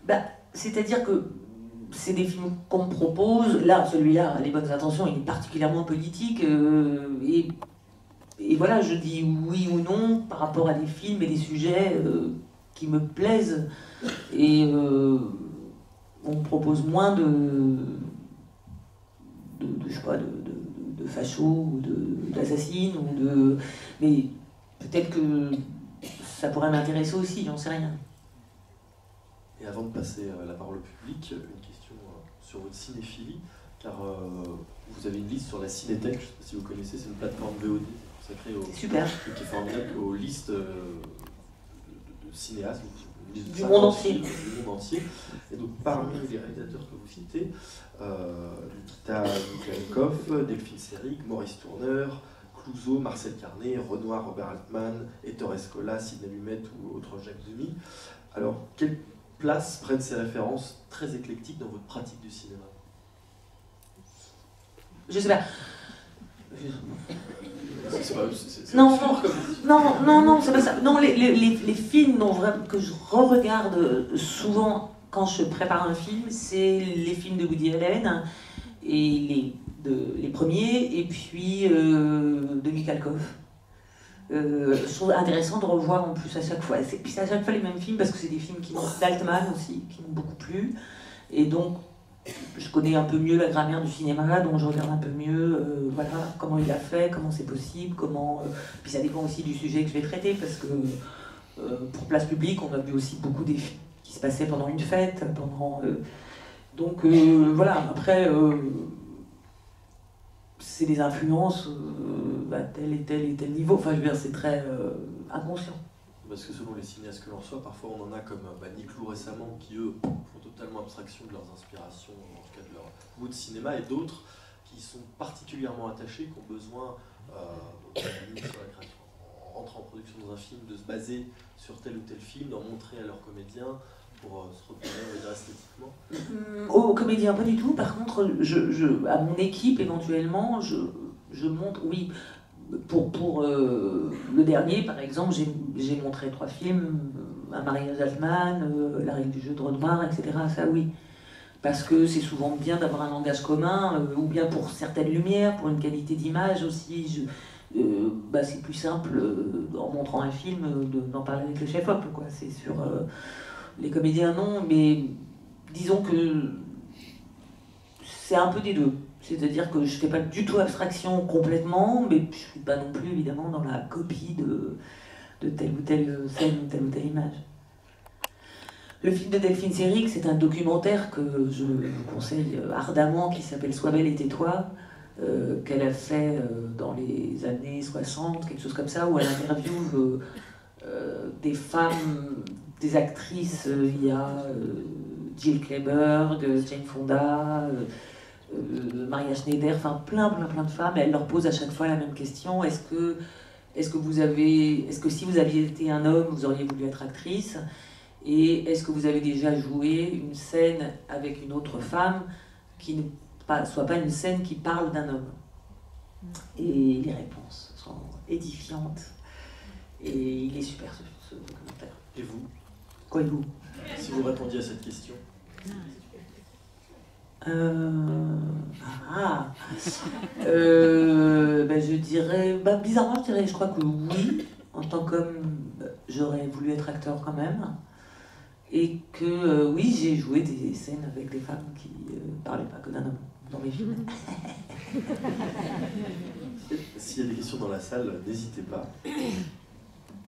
Bah, c'est-à-dire que c'est des films qu'on me propose. Là, celui-là, Les Bonnes Intentions, il est particulièrement politique. Et voilà, je dis oui ou non par rapport à des films et des sujets qui me plaisent. Et on me propose moins je sais pas, de fachos ou d'assassines. Mais peut-être que ça pourrait m'intéresser aussi, j'en sais rien. Et avant de passer la parole au public, une question sur votre cinéphilie, car vous avez une liste sur la Cinétech, je ne sais pas si vous connaissez, c'est une plateforme VOD consacrée Super. qui est formidable aux listes de cinéastes, du monde entier. Du monde entier. Et donc parmi les réalisateurs que vous citez, Nikita Mikhalkov, Delphine Seyrig, Maurice Tourneur, Clouzot, Marcel Carné, Renoir, Robert Altman, Ettore Scola, Sidney Lumet ou autre Jacques Demy. Alors, quelle place prennent ces références très éclectiques dans votre pratique du cinéma? Je sais pas. Non, c'est pas ça. Non, les films que je re-regarde souvent quand je prépare un film, c'est les films de Woody Allen, et les premiers, et puis de Mikhalkov. Je trouve intéressant de revoir en plus à chaque fois. Puis c'est à chaque fois les mêmes films parce que c'est des films d'Altman aussi, qui m'ont beaucoup plu. Et donc, je connais un peu mieux la grammaire du cinéma, donc je regarde un peu mieux voilà, comment il a fait, comment c'est possible, puis ça dépend aussi du sujet que je vais traiter, parce que pour Place Publique, on a vu aussi beaucoup des films qui se passaient pendant une fête, donc voilà, après, c'est des influences à tel et tel niveau, enfin je veux dire, c'est très inconscient. Parce que selon les cinéastes que l'on reçoit, parfois on en a comme Niclou récemment, qui eux font totalement abstraction de leurs inspirations, en tout cas de leur goût de cinéma, et d'autres qui sont particulièrement attachés, qui ont besoin, sur la création, en rentrant en production dans un film, de se baser sur tel ou tel film, d'en montrer à leurs comédiens pour se repérer, on va dire, esthétiquement. Aux comédiens, pas du tout. Par contre, à mon équipe, éventuellement, je montre, oui. Pour le dernier, par exemple, j'ai montré 3 films, Un mariage d'Altman, La règle du jeu de Renoir, etc. Ça, oui. Parce que c'est souvent bien d'avoir un langage commun, ou bien pour certaines lumières, pour une qualité d'image aussi. C'est plus simple, en montrant un film, d'en parler avec le chef-op, quoi. C'est sur les comédiens, non, mais disons que c'est un peu des deux. C'est-à-dire que je ne fais pas du tout abstraction complètement, mais je ne suis pas non plus évidemment dans la copie de telle ou telle scène ou telle image. Le film de Delphine Seyrig, c'est un documentaire que je vous conseille ardemment, qui s'appelle Sois belle et tais-toi, qu'elle a fait dans les années 60, quelque chose comme ça, où elle interviewe des femmes, des actrices. Il y a Jill Clayburgh, Jane Fonda, Maria Schneider, enfin plein de femmes, et elle leur pose à chaque fois la même question. Est-ce que si vous aviez été un homme, vous auriez voulu être actrice? Et est-ce que vous avez déjà joué une scène avec une autre femme qui ne soit pas une scène qui parle d'un homme? Et les réponses sont édifiantes. Et il est super ce documentaire. Et vous? Quoi, et vous? Si vous répondiez à cette question. Je dirais, bizarrement, je crois que oui. En tant qu'homme, j'aurais voulu être acteur quand même. Et que oui, j'ai joué des scènes avec des femmes qui parlaient pas que d'un homme dans mes films. S'il y a des questions dans la salle, n'hésitez pas.